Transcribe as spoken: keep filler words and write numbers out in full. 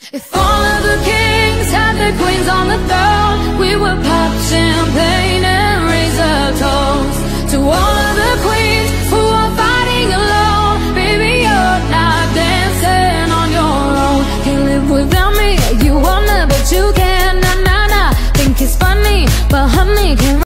If all of the kings had their queens on the throne, we would pop champagne and raise a toast to all of the queens who are fighting alone. Baby, you're not dancing on your own. Can't live without me, you wanna, but you can't. Nah, nah, nah, think it's funny, but honey, can't